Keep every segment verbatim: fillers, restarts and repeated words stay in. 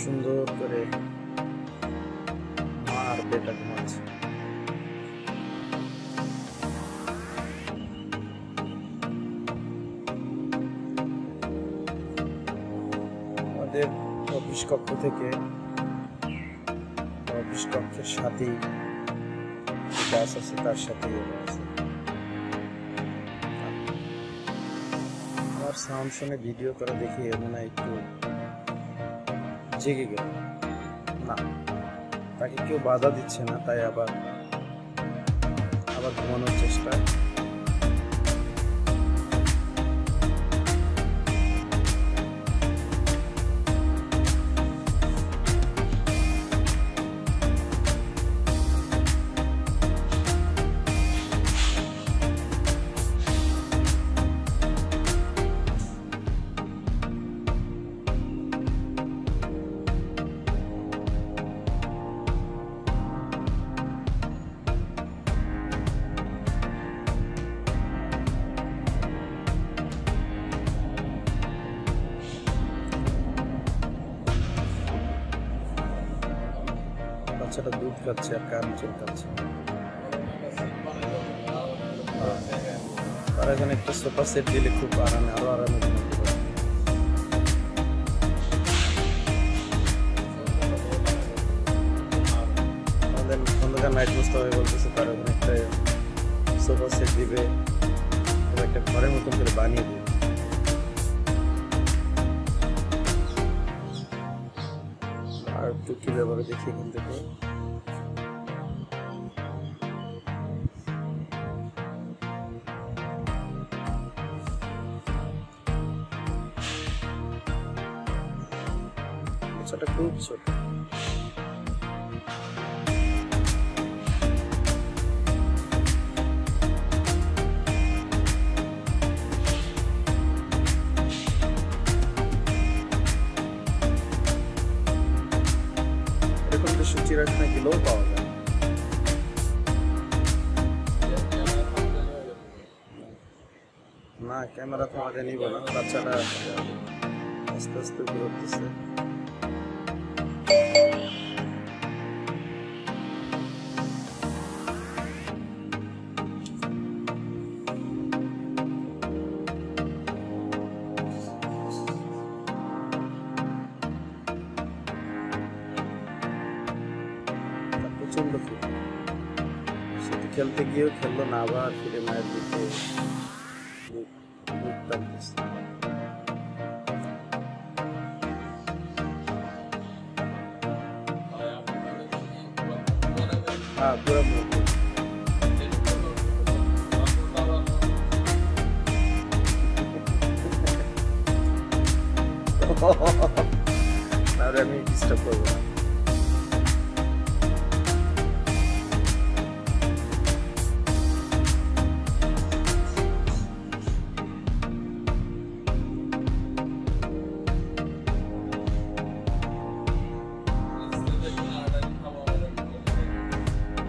সুন্দর করে মা আর বেটা ঘুমাচ্ছে। আমাদের অফিস কক্ষ থেকে অফিস কক্ষের সাথেই গাছ আছে, তার সাথেই আছে। আমার সাউন্ড শুনে ভিডিও করা দেখি মনে হয় একটু জেগে গেল না, তাকে কেউ বাধা দিচ্ছে না, তাই আবার আবার ঘুমানোর চেষ্টা। বাচ্চাটা দুধ খাচ্ছে আর কান চলকাচ্ছে। আর এখানে একটা সোফা সেট দিলে খুব আরামে আরো আরামে ঘুমাতে পারে। আমাদের খন্দকার নাইট মুস্তাফা বলতেছে তার ওখানে একটা সোফা সেট দিবে, একটা ঘরের মতন করে বানিয়ে দিবে। আর একটু কি ব্যাপারে দেখি এখান থেকে। বাচ্চাটা খুব ছোট। এরকম কিছু চিড়িয়াখানা গেলেও পাওয়া যায়। না, ক্যামেরা তো আমাকে নিব না, বাচ্চাটা আস্তে আস্তে ঘুরতেছে। প্রচন্ড সাথে খেলতে গিয়েও খেললো না, আবার ফিরে মায়ের দিকে হ্যাঁ পুরো মুখ আমি ডিস্টার্ব করবো না।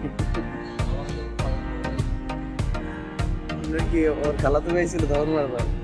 কি ওর খালাতো ভাই ছিল তখন মারবার